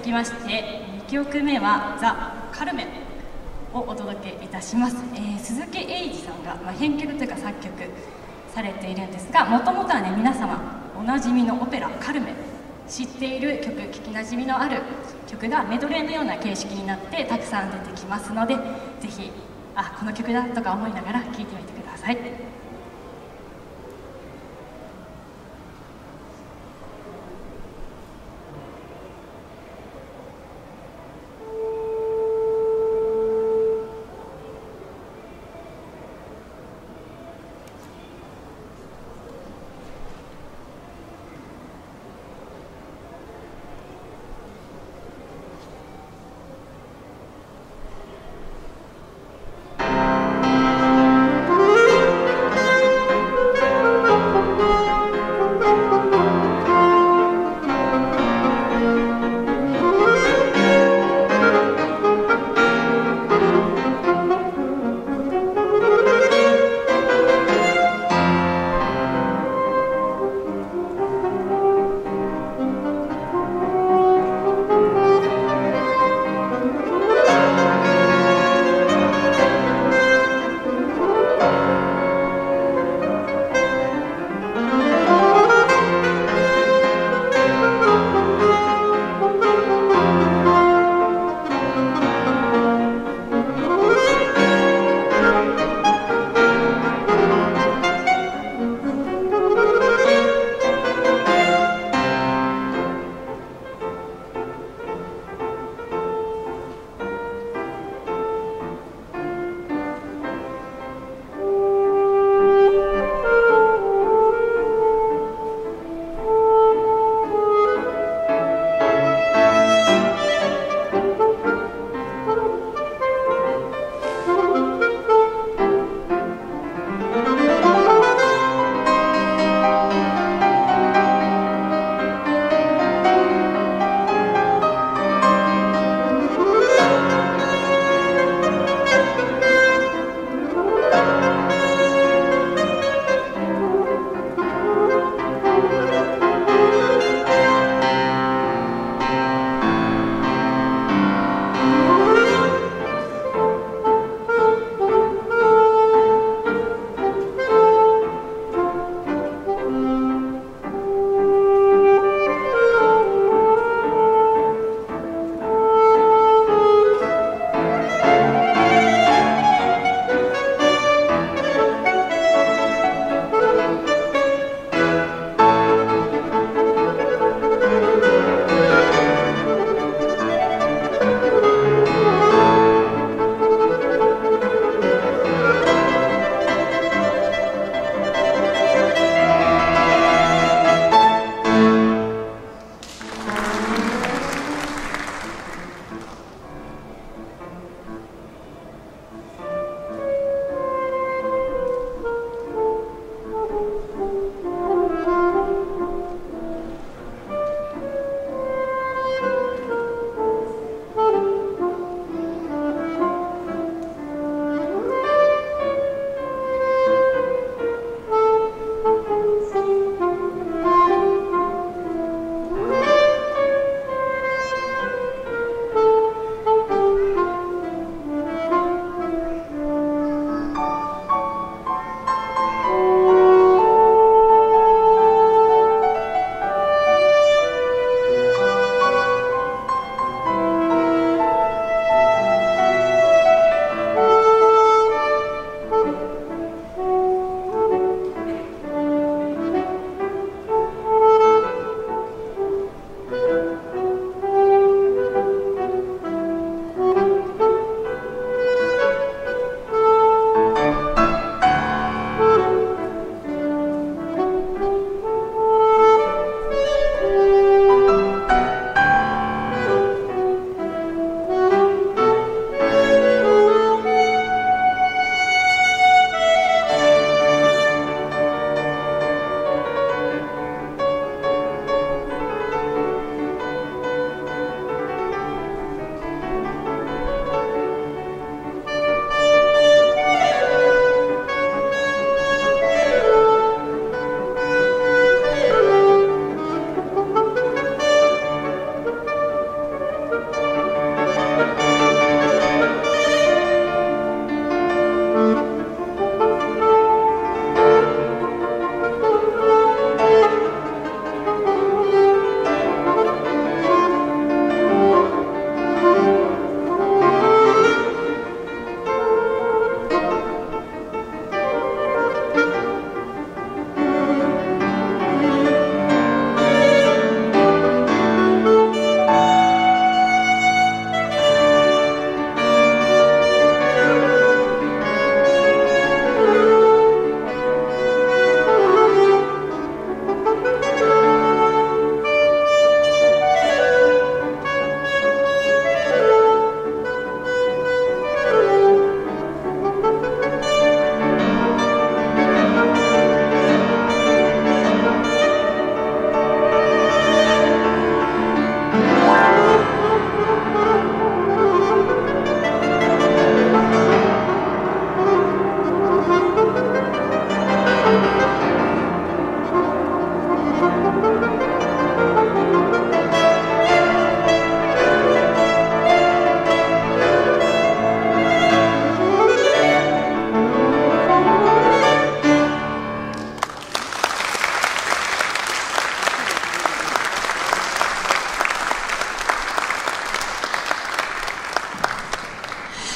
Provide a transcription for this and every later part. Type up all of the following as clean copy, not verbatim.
きまして2曲目はザ・カルメンをお届けいたします。鈴木英二さんが、編曲というか作曲されているんですが、もともとはね、皆様おなじみのオペラカルメン、知っている曲、聞きなじみのある曲がメドレーのような形式になってたくさん出てきますので、ぜひこの曲だとか思いながら聴いてみてください。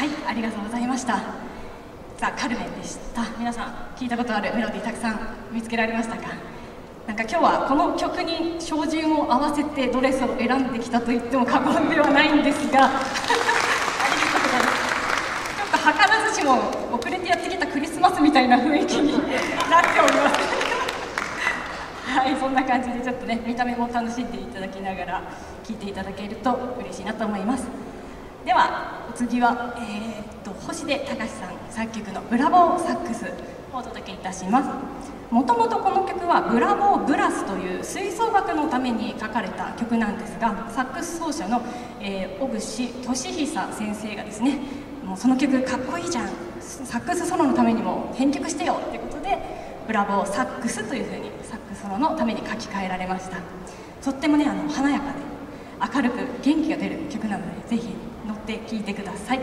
はい、ありがとうございました。ザ・カルメンでした。皆さん聞いたことあるメロディーたくさん見つけられましたか？なんか今日はこの曲に照準を合わせてドレスを選んできたと言っても過言ではないんですがありがとうございます。ちょっと図らずしも遅れてやってきたクリスマスみたいな雰囲気になっておりますはい、そんな感じでちょっとね、見た目も楽しんでいただきながら聴いていただけると嬉しいなと思います。ではお次は、星出隆さん作曲のブラボーサックスをお届けいたします。もともとこの曲はブラボーブラスという吹奏楽のために書かれた曲なんですが、サックス奏者の、小串俊久先生がですね、もうその曲かっこいいじゃん、サックスソロのためにも編曲してよということでブラボーサックスというふうにサックスソロのために書き換えられました。とってもね、華やかで明るく元気が出る曲なので、ぜひ乗って聴いてください。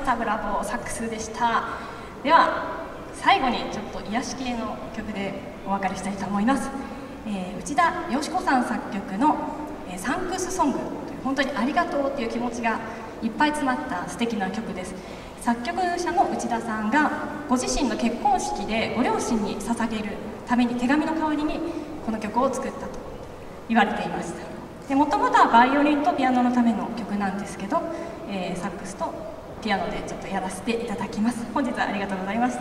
した。ブラボー、サックスでした。では最後にちょっと癒し系の曲でお別れしたいと思います。内田よし子さん作曲のサンクスソングという、本当にありがとうという気持ちがいっぱい詰まった素敵な曲です。作曲者の内田さんがご自身の結婚式でご両親に捧げるために手紙の代わりにこの曲を作ったと言われていました。もともとはバイオリンとピアノのための曲なんですけど、サックスとピアノでちょっとやらせていただきます。本日はありがとうございました。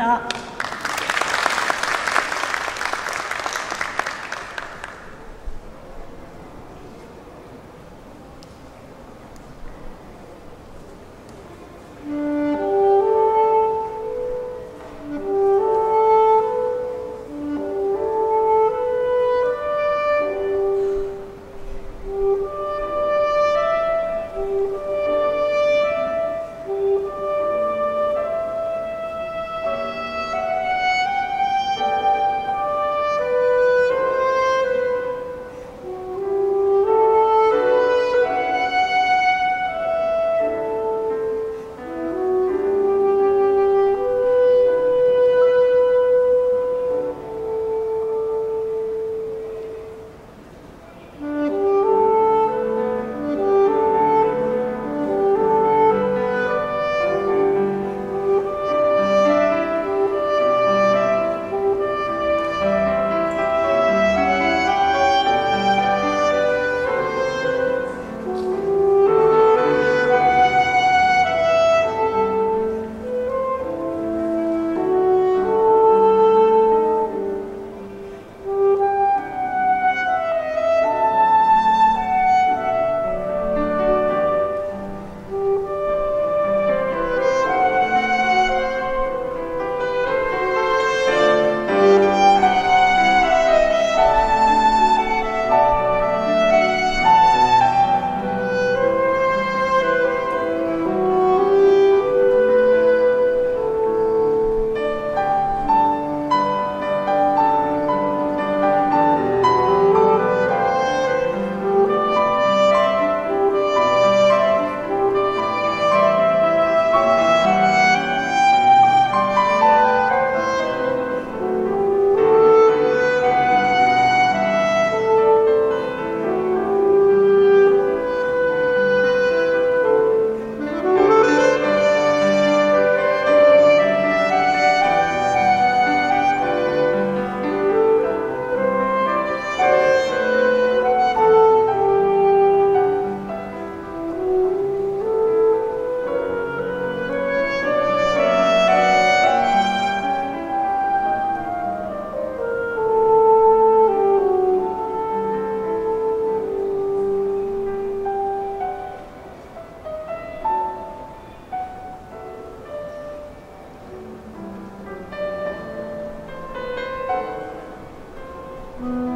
うん。